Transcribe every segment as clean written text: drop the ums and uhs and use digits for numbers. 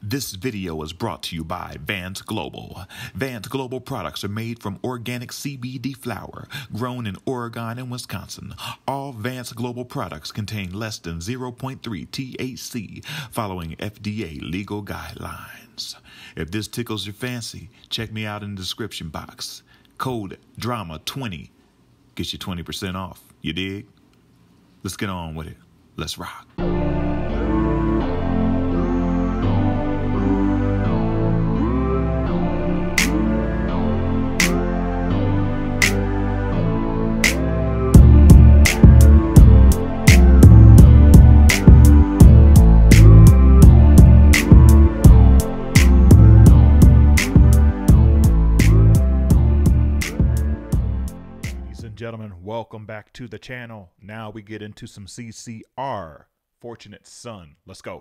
This video is brought to you by Vance Global. Vance Global products are made from organic CBD flower grown in Oregon and Wisconsin. All Vance Global products contain less than 0.3 THC following FDA legal guidelines. If this tickles your fancy, check me out in the description box. Code DRAMA20 gets you 20% off. You dig? Let's get on with it. Let's rock. Gentlemen, welcome back to the channel. Now we get into some CCR, Fortunate Son. Let's go.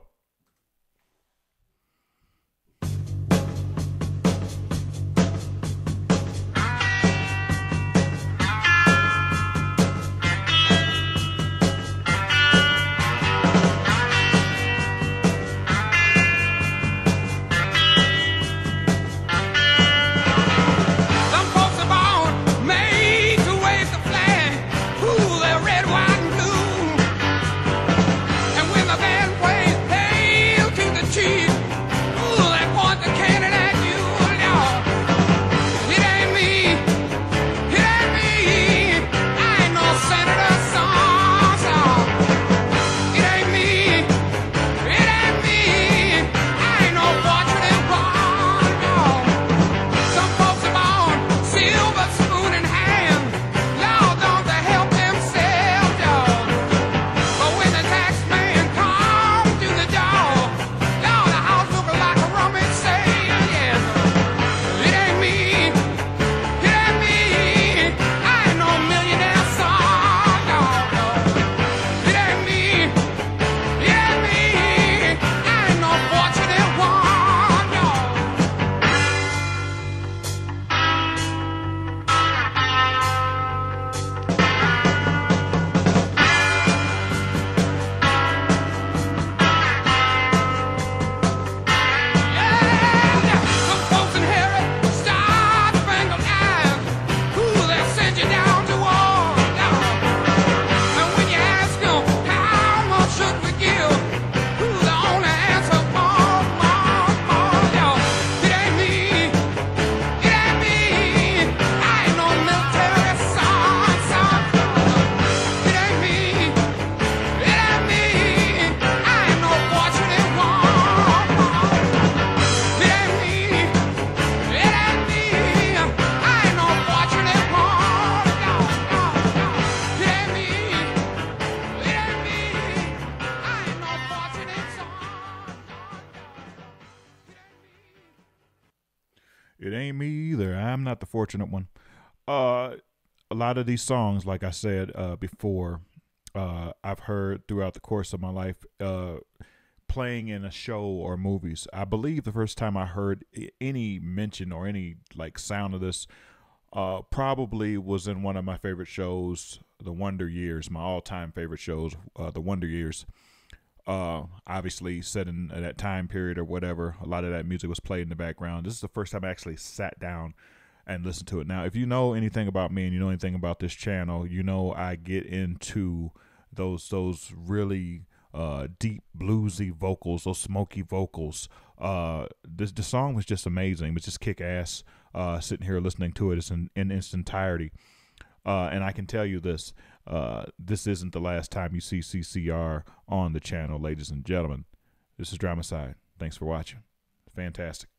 It ain't me either. I'm not the fortunate one. A lot of these songs, like I said before, I've heard throughout the course of my life playing in a show or movies. I believe the first time I heard any mention or any like sound of this probably was in one of my favorite shows, The Wonder Years, my all-time favorite shows, The Wonder Years. Obviously set in that time period or whatever, a lot of that music was played in the background. This is the first time I actually sat down and listened to it. Now, if you know anything about me and you know anything about this channel, you know I get into those really deep bluesy vocals, those smoky vocals. The song was just amazing. It was just kick ass. Sitting here listening to it in its entirety. And I can tell you this. This isn't the last time you see CCR on the channel, ladies and gentlemen. This is Dramacide. Thanks for watching. Fantastic.